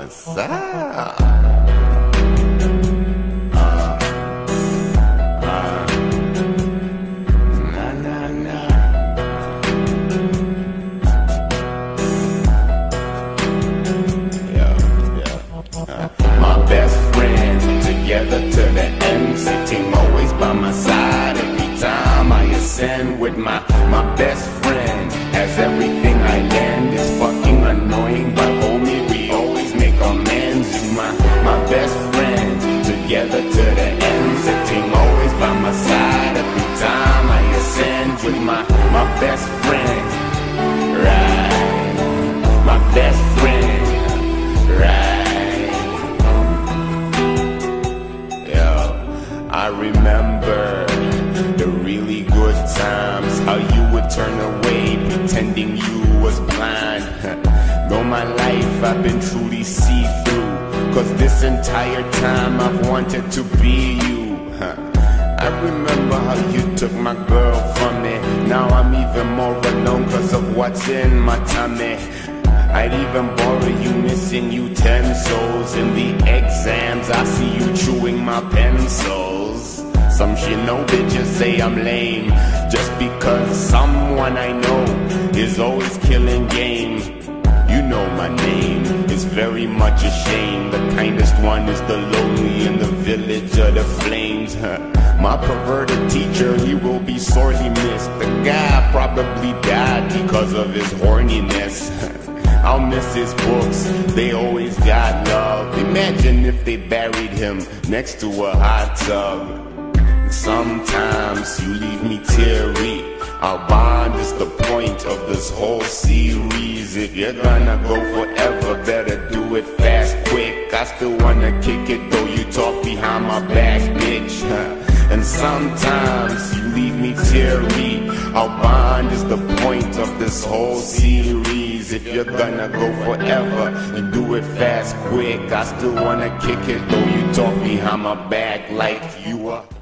What's up? My best friend, together to the end, sitting always by my side every time I ascend. With my best friend, has everything I lend. It's fucking annoying, but homie, we always make amends. You my best friend, together to the end, sitting always by my side every time I ascend. With my best friend, right? My best friend, right? I remember the really good times, how you would turn away pretending you was blind. Though my life I've been truly see-through, cause this entire time I've wanted to be you. I remember how you took my girl from me. Now I'm even more alone cause of what's in my tummy. I'd even borrow you missing utensils. In the exams I see you chewing my pencils. Some shit no bitches say I'm lame, just because someone I know is always killing game. You know my name is very much a shame. The kindest one is the lonely in the village of the flames. My perverted teacher, he will be sorely missed. The guy probably died because of his horniness. I'll miss his books, they always got love. Imagine if they buried him next to a hot tub. Sometimes you leave me teary. Our bond is the point of this whole series. If you're gonna go forever, better do it fast, quick. I still wanna kick it though you talk behind my back, bitch. And sometimes you leave me teary. Our bond is the point of this whole series. If you're gonna go forever, you do it fast, quick. I still wanna kick it though you talk behind my back like you are.